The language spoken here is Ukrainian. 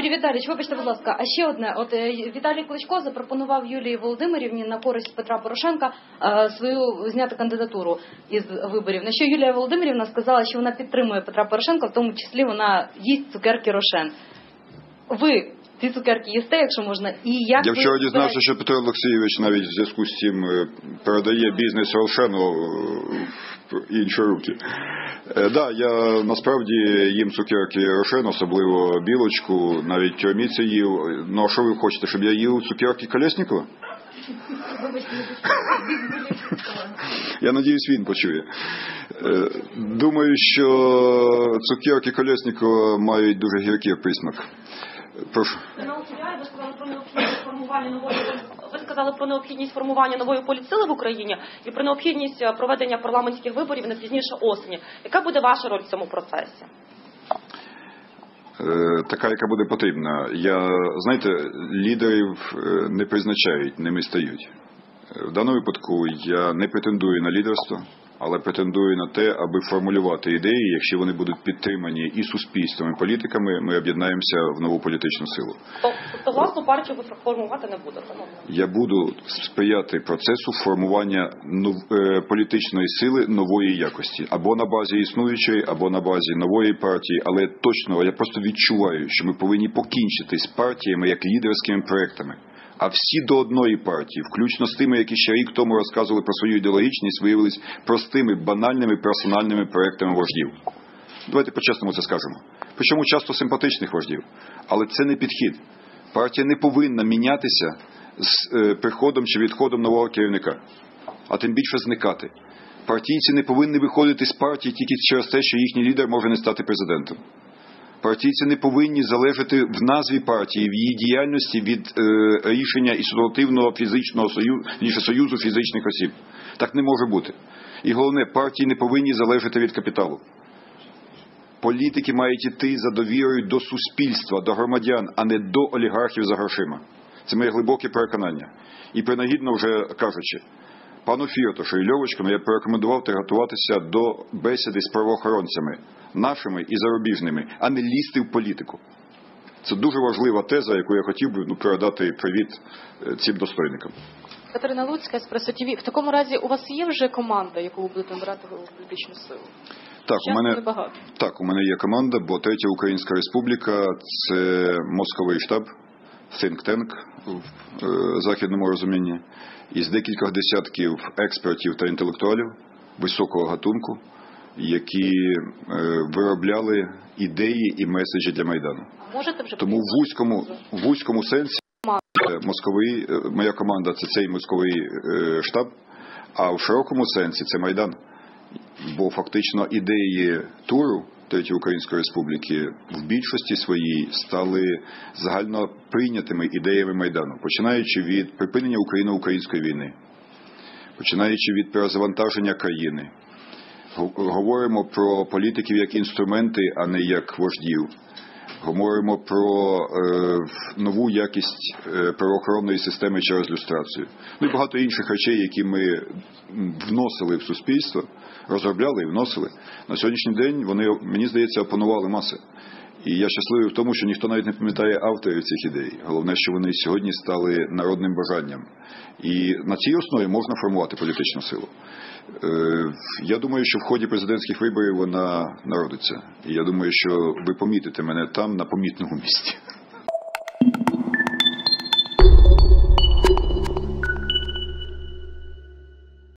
Юрій Віталійович, вибачте, будь ласка, а ще одне. От Віталій Кличко запропонував Юлії Володимирівні на користь Петра Порошенка свою зняти кандидатуру із виборів. На що Юлія Володимирівна сказала, що вона підтримує Петра Порошенка, в тому числі вона їсть цукерки Рошен. Ви ці цукерки їсте, якщо можна, і як я вчора дізнався, що Петро Олексійович навіть в зв'язку з цим передає бізнес Рошену в інші руки. Да, я насправді їм цукерки Рошен, особливо білочку, навіть в тюрмі це їв. Ну а що ви хочете, щоб я їв цукерки Колєснікова? Я надіюсь, він почує. Думаю, що цукерки Колєснікова мають дуже гіркий присмак. Прошу. Ви сказали про необхідність формування нової політсили в Україні і про необхідність проведення парламентських виборів не пізніше осені. Яка буде ваша роль в цьому процесі? Така, яка буде потрібна. Знаєте, лідерів не призначають, ними стають. В даному випадку я не претендую на лідерство, але претендую на те, аби формулювати ідеї. Якщо вони будуть підтримані і суспільством, і політиками, ми об'єднаємося в нову політичну силу. Тобто власну партію ви формувати не будете? Я буду сприяти процесу формування політичної сили нової якості. Або на базі існуючої, або на базі нової партії. Але точно, я просто відчуваю, що ми повинні покінчити з партіями як лідерськими проектами. А всі до одної партії, включно з тими, які ще рік тому розказували про свою ідеологічність, виявились простими, банальними, персональними проектами вождів. Давайте по-чесному це скажемо. Причому часто симпатичних вождів. Але це не підхід. Партія не повинна мінятися з приходом чи відходом нового керівника. А тим більше зникати. Партійці не повинні виходити з партії тільки через те, що їхній лідер може не стати президентом. Партійці не повинні залежати в назві партії, в її діяльності від рішення ісолятивного фізичного союзу фізичних осіб. Так не може бути. І головне, партії не повинні залежати від капіталу. Політики мають йти за довірою до суспільства, до громадян, а не до олігархів за грошима. Це моє глибоке переконання. І принагідно вже кажучи, пану Фірташу і Льовочкину я б порекомендував готуватися до бесіди з правоохоронцями, нашими і зарубіжними, а не лізти в політику. Це дуже важлива теза, яку я хотів би передати привіт цим достойникам. Катерина Луцька, Еспресо ТВ. В такому разі у вас є вже команда, яку ви будете набирати в політичну силу? Так, у мене є команда, бо Третя Українська Республіка – це мозковий штаб, think tank в західному розумінні, із декількох десятків експертів та інтелектуалів високого гатунку, які виробляли ідеї і меседжі для Майдану. Тому в вузькому сенсі моя команда – це цей мозковий штаб, а в широкому сенсі – це Майдан. Бо фактично ідеї туру Третьої Української Республіки в більшості своїй стали загально прийнятими ідеями Майдану, починаючи від припинення україно-української війни, починаючи від перезавантаження країни. Говоримо про політиків як інструменти, а не як вождів. Говоримо про нову якість правоохоронної системи через люстрацію. Ну і багато інших речей, які ми вносили в суспільство, розробляли і вносили. На сьогоднішній день вони, мені здається, опанували маси. І я щасливий в тому, що ніхто навіть не пам'ятає авторів цих ідей. Головне, що вони сьогодні стали народним бажанням. І на цій основі можна формувати політичну силу. Я думаю, що в ході президентських виборів вона народиться. І я думаю, що ви помітите мене там, на помітному місці.